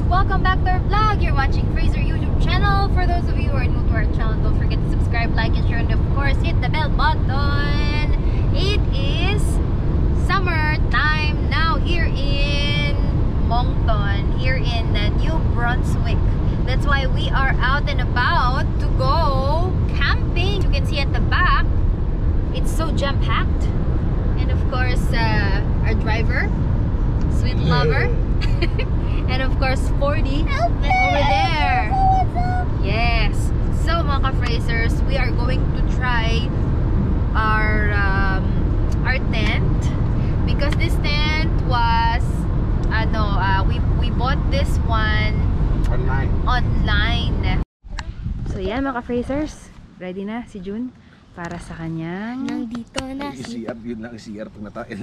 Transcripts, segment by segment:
Welcome back to our vlog. You're watching Fraser YouTube channel. For those of you who are new to our channel, don't forget to subscribe, like, and share, and of course hit the bell button. It is summer time now here in Moncton, here in New Brunswick. That's why we are out and about to go camping. You can see at the back, it's so jam-packed. And of course, our driver, sweet lover. And of course, 40 over there. Yes. So mga ka-Frasers, we are going to try our tent, because this tent was we bought this one online. So yan mga ka-Frasers, ready na si June para sa kanyang nandito na si CR, yun lang CR pag natain.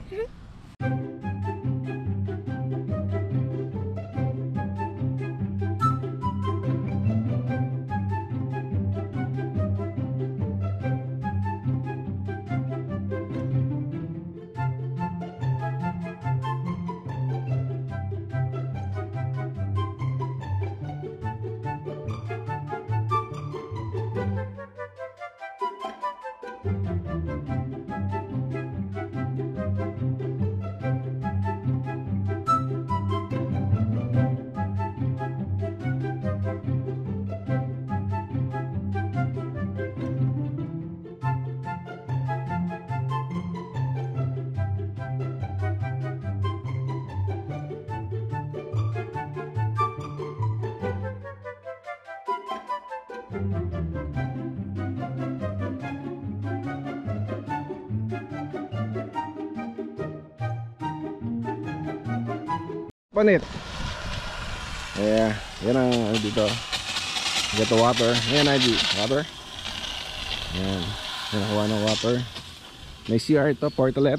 Panit. Yeah, yan ang dito. Get the water. Yan ID, water. Yan. Yan nakuha ng water. May CR ito, portalet.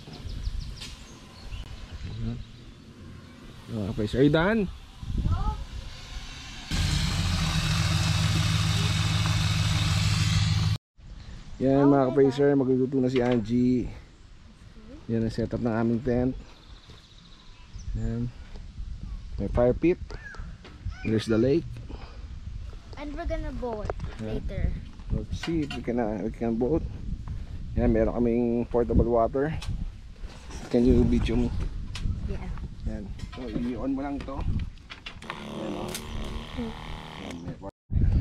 Okay, are you done? No. Yan mga ka-Fraser, magluluto na si Angie. Yan ang setup ng aming tent. Yan. May fire pit. There's the lake. and we're gonna boat later. Let's see if we can boat. Yan, meron kaming portable water. Can you video mo? Yeah. Yan. So, i-on mo lang to. Yan, o. Yan, may water.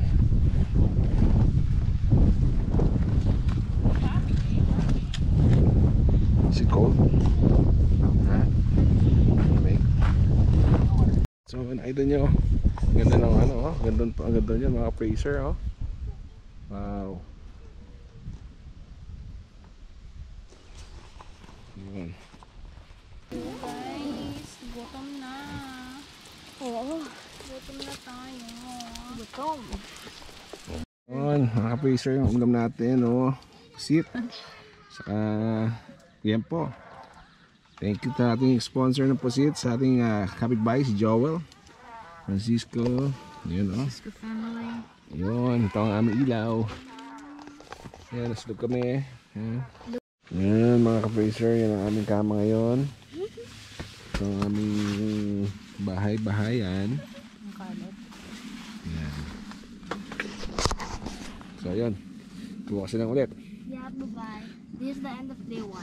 Is it cold? Ha? May. So, nakita nyo, ganda ng ano, oh. Ganda nyo mga Fraser, oh. Wow. Yun. Guys, gutom na. Oo. Gutom na tayo. Gutom. Yun, mga Fraser, yung ulam natin, oh. Sit. Saka, yan po. Thank you sa ating sponsor ng Pusit, sa ating kapitbahay, si Joel Francisco. Yun, oh. Francisco family. Yun, ito ang aming ilaw. Yan, nasulog kami. Yan, mga ka-Fraser, yan ang aming kama ngayon. Ito ang aming bahay-bahayan. Yan. So, yun. Bukas na lang ulit. Yeah, bye-bye. This is the end of day 1.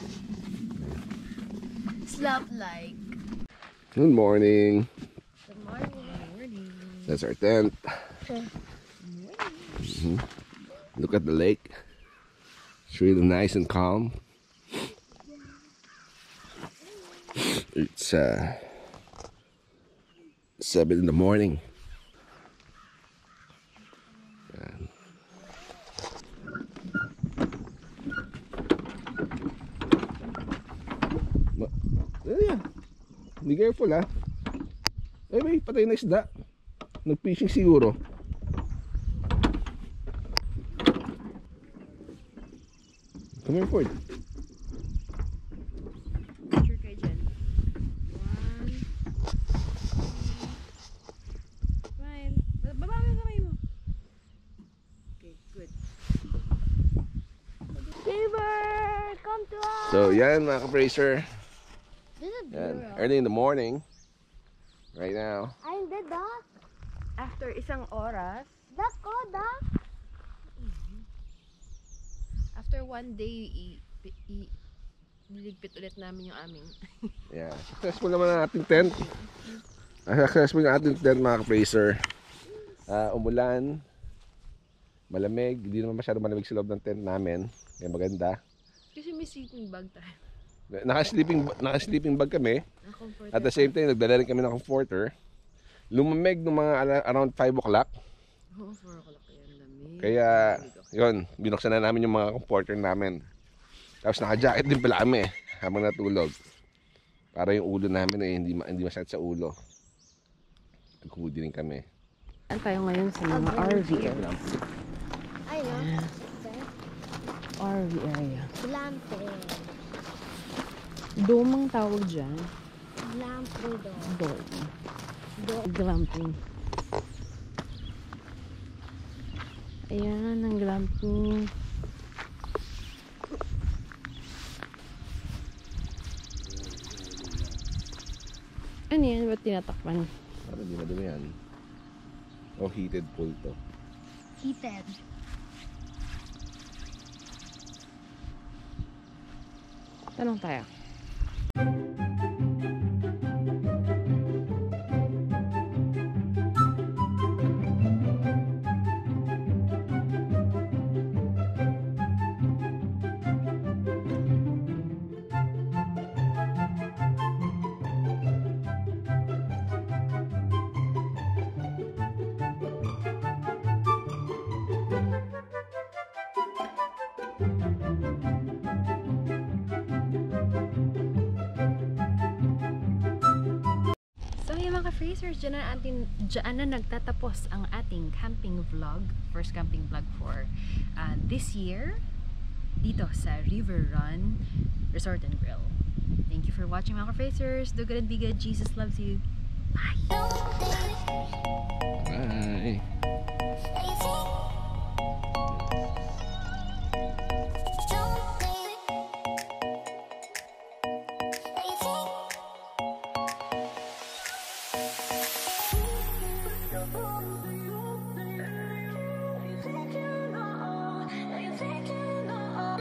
Slap like. Good morning. Good morning. That's our tent. Look at the lake. It's really nice and calm. It's 7 in the morning. Be careful, ha. Eh, may patay na isda. Nag-fishing siguro. Come here, Ford. Picture kayo dyan. 1, 2, 5. Baba mo yung kamay mo. Okay, good. Silver, come to us. So, yan mga ka-Fraser. This is Yan. beautiful. Early in the morning. Right now. I'm the duck. After isang oras, Duck ko, duck. after one day, niligpit ulit namin yung aming Yeah. Successful naman ang ating tent. Successful ang ating tent mga ka-Fraser. Umulan. Malamig. Hindi naman masyado malamig sa loob ng tent namin. Kaya maganda. kasi may sleeping bag tayo. Naka-sleeping bag kami. Na-comfort. At the same time, nagdala rin kami ng comforter. Lumamig ng mga around 5 o'clock. Oo, 4 o'clock yan. Lamig. Kaya, yun, binuksan na namin yung mga comforter namin. Tapos naka-jacket din pala kami habang natulog. Para yung ulo namin ay hindi masakit sa ulo. Nag-hoodie rin kami. Saan tayo ngayon sa mga RV area? I know. RV area. Glamping. Domang tawag dyan. Glamping Dome. Glamping. Ayan, ang glamping. Ano yan? Ba't tinatakpan? Para di madumi yan. O heated pool to. Heated. Tanong tayo. So yung mga Frasers, dyan na nagtatapos ang ating camping vlog. First camping vlog for this year dito sa River Run Resort and Grill. Thank you for watching mga Frasers. Do good and be good. Jesus loves you. Bye! Bye!